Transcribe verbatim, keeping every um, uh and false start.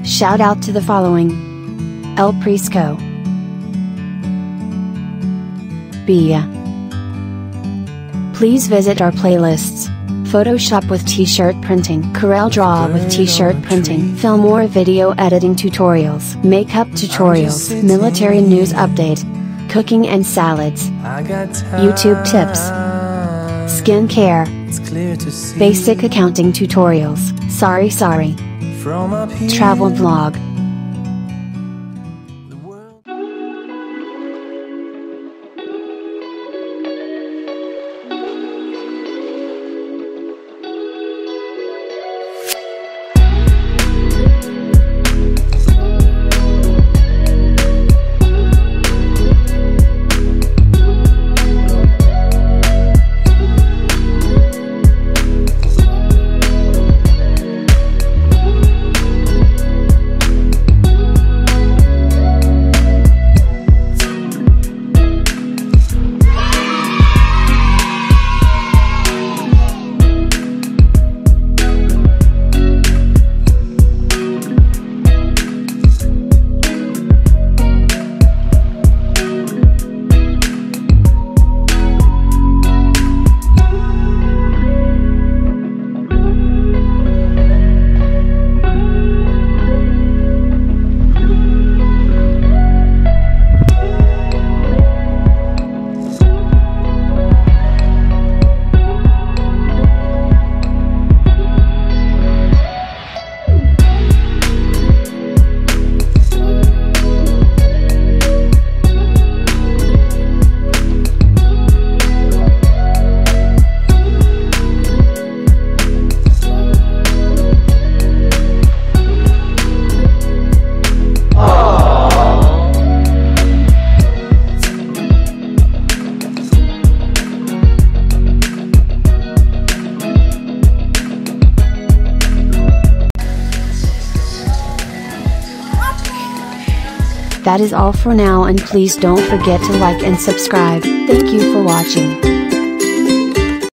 Shout out to the following: El Prisco, Bia. Please visit our playlists: Photoshop with t-shirt printing, Corel Draw with t-shirt printing, film or video editing tutorials, makeup tutorials, military news update, cooking and salads, YouTube tips, skincare, basic accounting tutorials, sorry sorry, travel vlog. That is all for now, and please don't forget to like and subscribe. Thank you for watching.